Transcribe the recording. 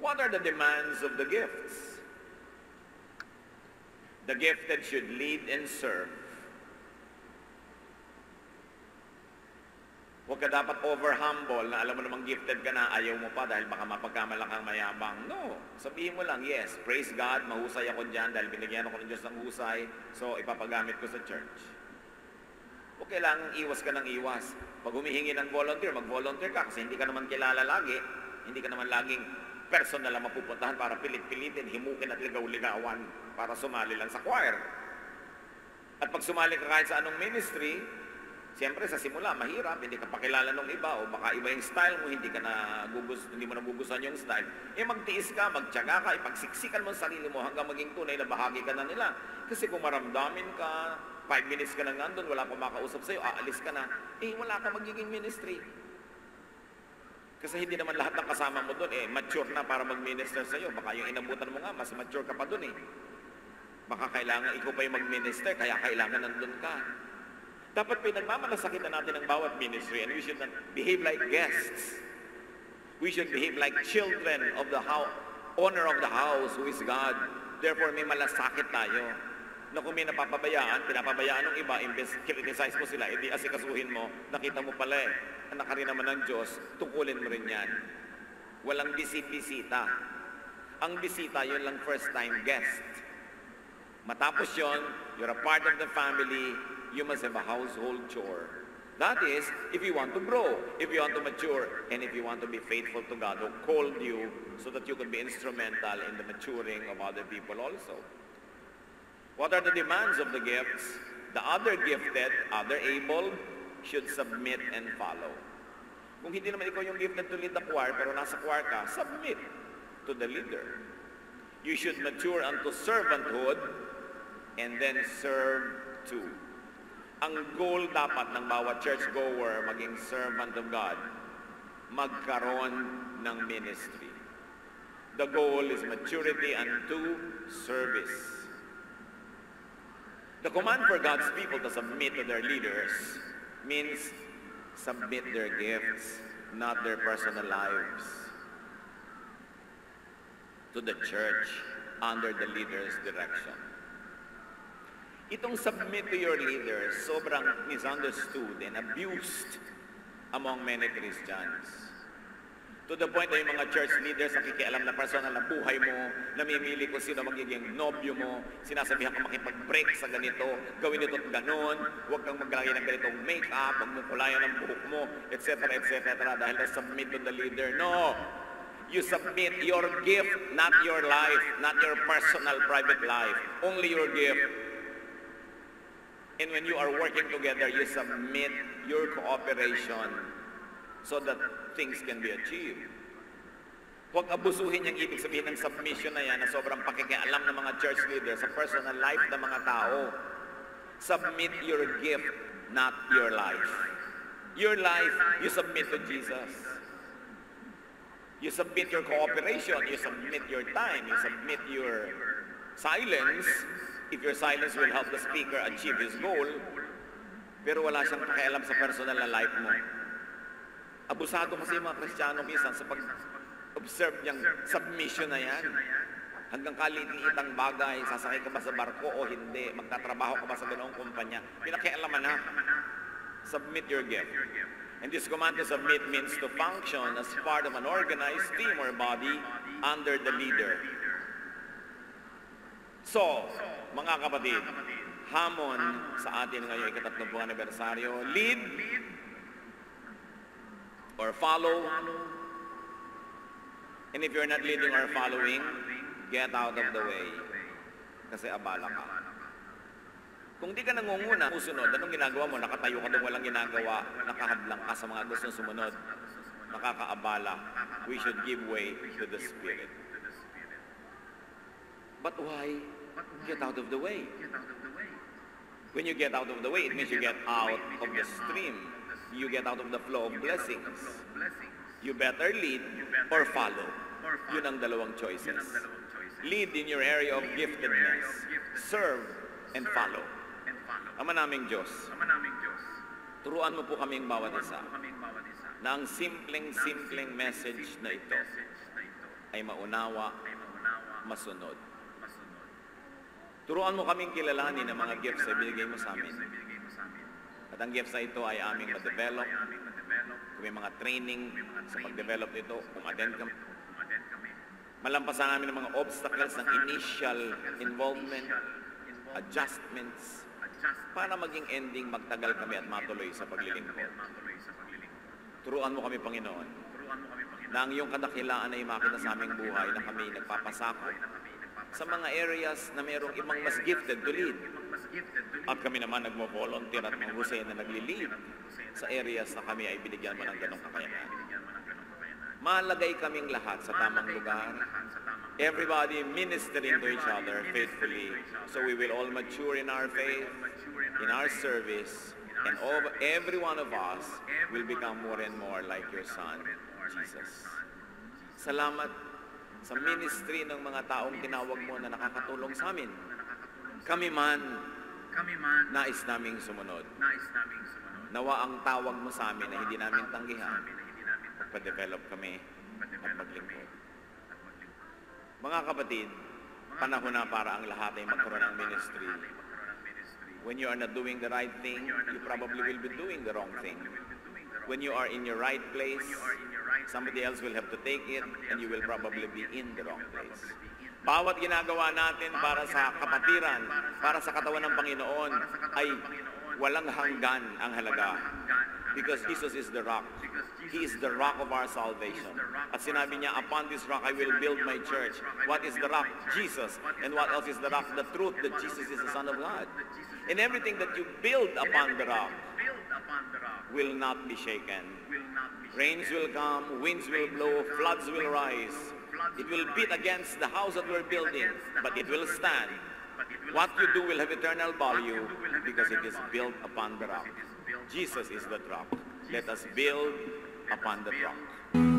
What are the demands of the gifts? The gifted should lead and serve. Huwag ka dapat over-humble na alam mo namang gifted ka na, ayaw mo pa dahil baka mapagkamala kang mayabang. No. Sabihin mo lang, yes, praise God, mahusay ako dyan dahil binigyan ako ng Diyos ng husay, so ipapagamit ko sa church. Huwag kailangang iwas ka ng iwas. Pag humihingi ng volunteer, mag-volunteer ka kasi hindi ka naman kilala lagi, hindi ka naman laging personal na mapupuntahan para pilit-pilitin, himukin at ligaw-ligawan para sumali lang sa choir. At pag sumali ka kahit sa anong ministry, siyempre sa simula, mahirap, hindi ka pakilala ng iba o baka iba yung style mo, hindi mo nagugustuhan yung style. Magtiis ka, magtiyaga ka, ipagsiksikan mo sa sarili mo hanggang maging tunay na bahagi ka na nila. Kasi kung maramdamin ka, 5 minutes ka na nandun, wala pa makausap sa'yo, aalis ka na, wala ka magiging ministry. Kasi hindi naman lahat ng kasama mo doon, mature na para mag-minister sa'yo. Baka yung inabutan mo nga, mas mature ka pa doon Baka kailangan, ikaw pa yung mag-minister, kaya kailangan nandun ka. Dapat pinagmamalasakit na natin ang bawat ministry and we should not behave like guests. We should behave like children of the owner of the house who is God. Therefore, may malasakit tayo. Na kung may napapabayaan, pinapabayaan ng iba, imbes criticize mo sila, hindi asikasuhin mo, nakita mo pala anak ka rin naman ng Diyos, tungkulin mo rin yan. Walang bisita. Ang bisita, yun lang first time guest. Matapos yun, you're a part of the family, you must have a household chore. That is, if you want to grow, if you want to mature, and if you want to be faithful to God who called you so that you can be instrumental in the maturing of other people also. What are the demands of the gifts? The other gifted, other able, should submit and follow. Kung hindi naman ikaw yung gifted to lead the choir, pero nasa choir ka, submit to the leader. You should mature unto servanthood and then serve too. Ang goal dapat ng bawat churchgoer, maging servant of God, magkaroon ng ministry. The goal is maturity unto service. The command for God's people to submit to their leaders means submit their gifts, not their personal lives, to the church under the leader's direction. Itong submit to your leaders, sobrang misunderstood and abused among many Christians. To the point na yung mga church leaders nakikialam na personal na buhay mo, namimili kung sino magiging nobyo mo, sinasabihan ka makipag-break sa ganito, gawin ito at ganon, huwag kang maglagay ng ganitong make-up, huwag mong kulayan ng buhok mo, etc. dahil na submit to the leader. No! You submit your gift, not your life, not your personal private life, only your gift. And when you are working together, you submit your cooperation so that things can be achieved. Huwag abusuhin yung ibig sabihin ng submission na yan na sobrang pakikialam ng mga church leaders sa personal life ng mga tao. Submit your gift, not your life. Your life, you submit to Jesus. You submit your cooperation, you submit your time, you submit your silence, if your silence will help the speaker achieve his goal, pero wala siyang pakialam sa personal na life mo. Abusado kasi yung mga Kristiyano minsan sa pag-observe niyang submission na yan. Hanggang kaliit-liitang bagay, sasakay ka ba sa barko o hindi, magtatrabaho ka ba sa ganoong kumpanya, pinakialaman na. Submit your gift. And this command to submit means to function as part of an organized team or body under the leader. So, mga kapatid, hamon sa atin ngayon ika-30 anibersaryo, lead or follow. And if you're not leading or following, get out of the way. Kasi abala ka. Kung di ka nangunguna, susunod, anong ginagawa mo? Nakatayo ka doon, walang ginagawa, nakahadlang ka sa mga gustong sumunod, nakakaabala. We should give way to the Spirit. But why? Get out of the way. When you get out of the way, it means you get out of the stream. You get out of the flow of blessings. You better lead or follow. Yun ang dalawang choices. Lead in your area of giftedness. Serve and follow. Ama naming Diyos, turuan mo po kaming bawat isa na ang simpleng message na ito ay maunawa, masunod. Turuan mo kaming kilalanin ang mga gifts na binigay mo sa amin. At ang gifts na ito ay aming ma-develop. Kung may mga training sa pag-develop nito, kung-attend kami. Malampasan namin ang mga obstacles ng initial involvement, adjustments, para maging ending magtagal kami at matuloy sa paglilingkod. Turuan mo kami, Panginoon, na ang iyong kadakilaan ay makita sa aming buhay na kami nagpapasakop sa mga areas na mayroong ibang mas gifted to lead. At kami naman nagmo-volunteer at mahusay na nagli-lead sa areas na kami ay binigyan mo ng ganong kakayanan. Malagay kaming lahat sa tamang lugar. Everybody ministering to each other faithfully, so we will all mature in our faith, in our service, and every one of us will become more and more like your Son, Jesus. Salamat sa ministry ng mga taong tinawag mo na nakakatulong sa amin. Kami man, nais naming sumunod. Nawa ang tawag mo sa amin na hindi namin tanggihan. Magpa-develop kami at maglingkod. Mga kapatid, panahon na para ang lahat ay magkaroon ng ministry. When you are not doing the right thing, you probably will be doing the wrong thing. When you are in your right place, somebody else will have to take it, and you will probably be in the wrong place. Bawat ginagawa natin para sa kapatiran, para sa katawan ng Panginoon, ay walang hanggan ang halaga. Because Jesus is the rock. He is the rock of our salvation. At sinabi niya, upon this rock I will build my church. What is the rock? Jesus. And what else is the rock? The truth that Jesus is the Son of God. And everything that you build upon the rock will not be shaken. Rains will come, winds will blow, floods will rise. It will beat against the house that we're building, but it will stand. What you do will have eternal value because it is built upon the rock. Jesus is the rock. Let us build upon the rock.